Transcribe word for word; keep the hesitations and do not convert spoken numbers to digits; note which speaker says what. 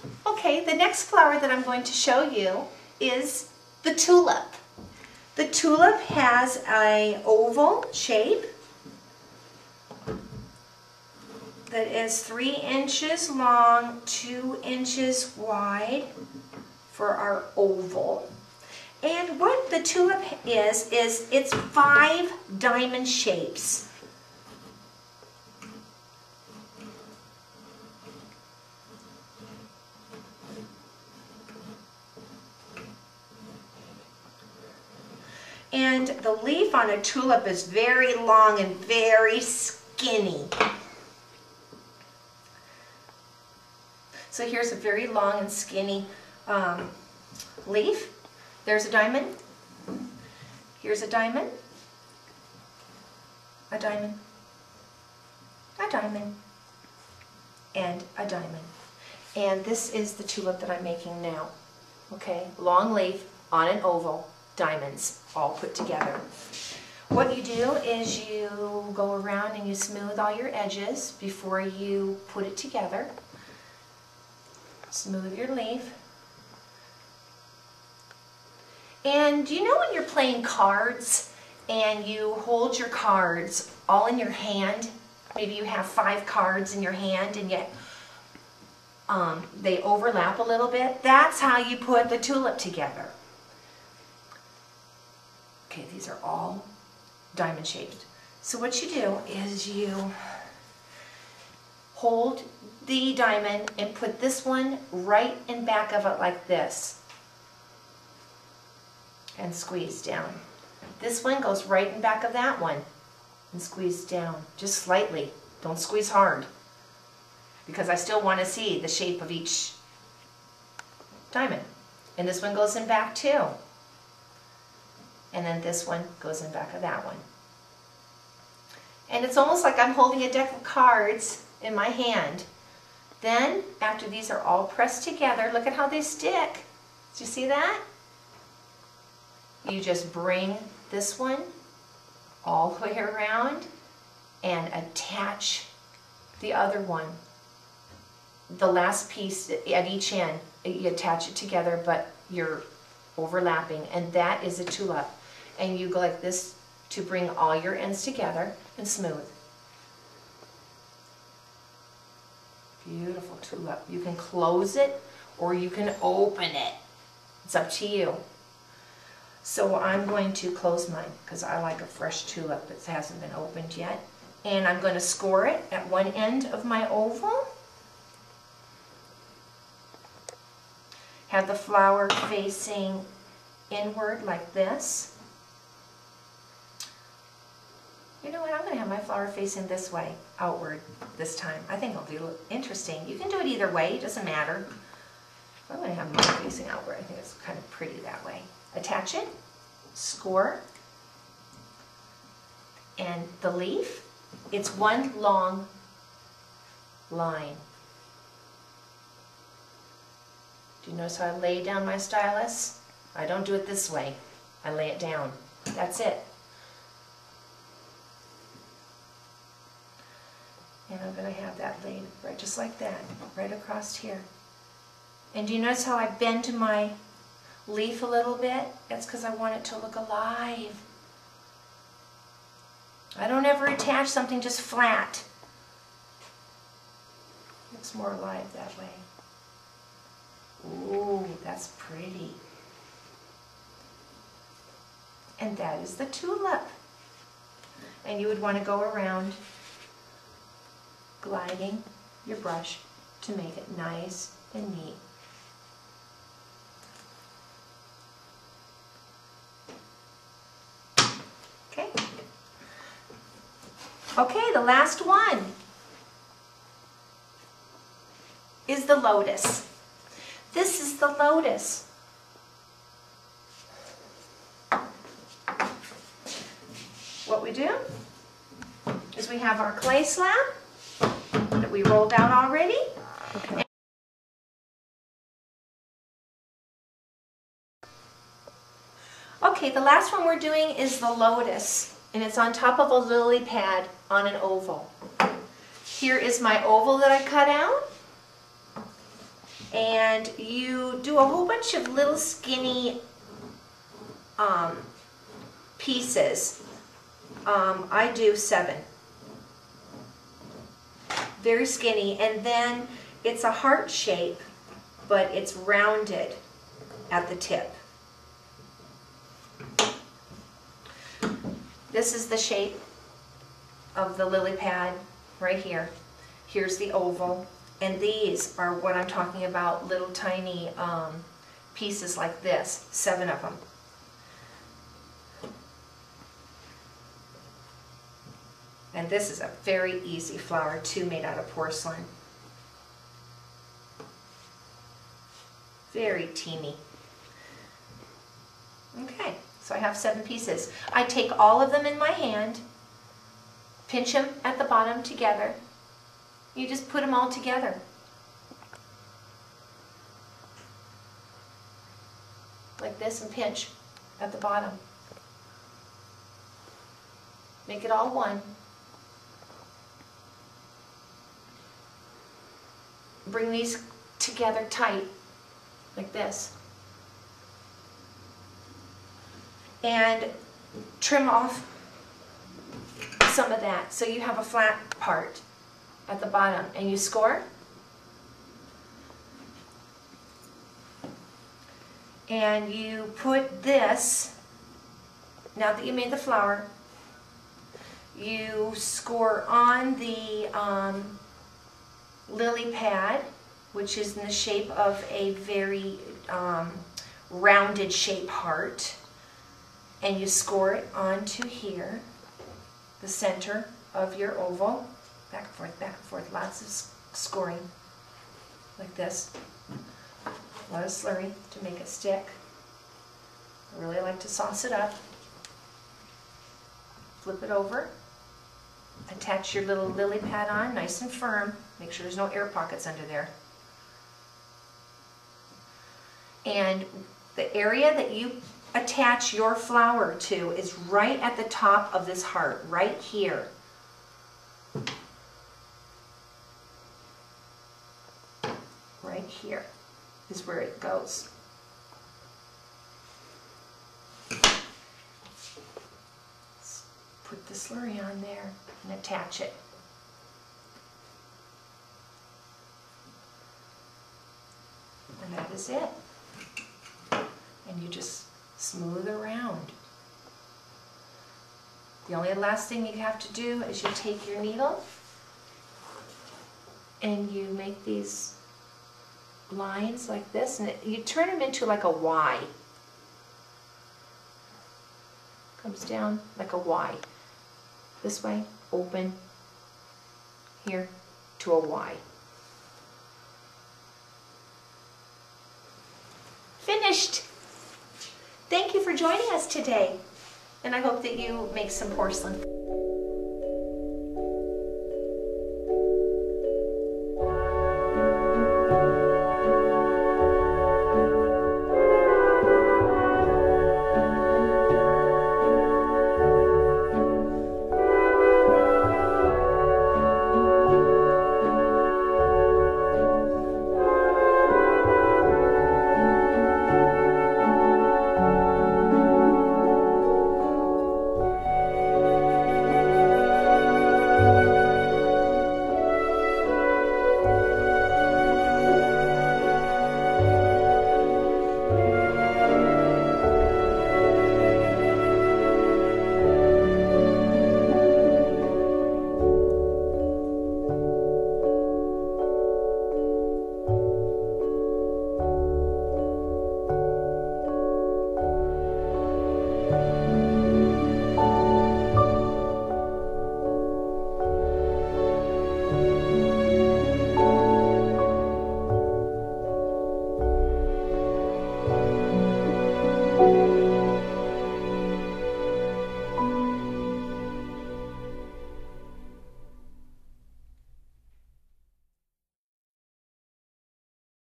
Speaker 1: Okay, the next flower that I'm going to show you is the tulip. The tulip has an oval shape that is three inches long, two inches wide for our oval. And what the tulip is, is it's five diamond shapes. And the leaf on a tulip is very long and very skinny. So here's a very long and skinny um, leaf. There's a diamond. Here's a diamond. A diamond. A diamond. And a diamond. And this is the tulip that I'm making now. Okay, long leaf on an oval. Diamonds all put together. What you do is you go around and you smooth all your edges before you put it together. Smooth your leaf. And you know when you're playing cards and you hold your cards all in your hand? Maybe you have five cards in your hand and yet um, they overlap a little bit. That's how you put the tulip together. Okay, these are all diamond shaped. So what you do is you hold the diamond and put this one right in back of it like this. And squeeze down. This one goes right in back of that one. And squeeze down, just slightly. Don't squeeze hard. Because I still want to see the shape of each diamond. And this one goes in back too. And then this one goes in back of that one. And it's almost like I'm holding a deck of cards in my hand. Then, after these are all pressed together, look at how they stick. Do you see that? You just bring this one all the way around and attach the other one. The last piece at each end, you attach it together, but you're overlapping, and that is a tulip. And you go like this to bring all your ends together and smooth. Beautiful tulip. You can close it or you can open it. It's up to you. So I'm going to close mine because I like a fresh tulip that hasn't been opened yet. And I'm going to score it at one end of my oval. Have the flower facing inward like this. You know what, I'm going to have my flower facing this way, outward this time. I think it'll be interesting. You can do it either way, it doesn't matter. I'm going to have mine facing outward. I think it's kind of pretty that way. Attach it, score, and the leaf, it's one long line. Do you notice how I lay down my stylus? I don't do it this way. I lay it down. That's it. And I'm going to have that laid right just like that, right across here. And do you notice how I bend my leaf a little bit? That's because I want it to look alive. I don't ever attach something just flat. It looks more alive that way. Ooh, that's pretty. And that is the tulip. And you would want to go around gliding your brush to make it nice and neat. Okay. Okay, the last one is the lotus. This is the lotus. What we do is we have our clay slab that we rolled out already. Okay. Okay, the last one we're doing is the lotus, and it's on top of a lily pad on an oval. Here is my oval that I cut out. And you do a whole bunch of little skinny um, pieces. Um, I do seven. Very skinny, and then it's a heart shape, but it's rounded at the tip. This is the shape of the lily pad right here. Here's the oval, and these are what I'm talking about, little tiny um, pieces like this, seven of them. And this is a very easy flower too, made out of porcelain. Very teeny. Okay, so I have seven pieces. I take all of them in my hand, pinch them at the bottom together. You just put them all together. Like this, and pinch at the bottom. Make it all one. Bring these together tight, like this. And trim off some of that so you have a flat part at the bottom, and you score. And you put this, now that you made the flower, you score on the um, lily pad, which is in the shape of a very um, rounded shape heart, and you score it onto here, the center of your oval, back and forth, back and forth, lots of scoring, like this, a lot of slurry to make it stick. I really like to sauce it up. Flip it over, attach your little lily pad on, nice and firm. Make sure there's no air pockets under there. And the area that you attach your flower to is right at the top of this heart, right here. Right here is where it goes. Let's put the slurry on there and attach it. And that is it. And you just smooth around. The only last thing you have to do is you take your needle and you make these lines like this, and it, you turn them into like a Y. Comes down like a Y. This way, open, here to a Y. Finished! Thank you for joining us today, and I hope that you make some porcelain.
Speaker 2: Bye.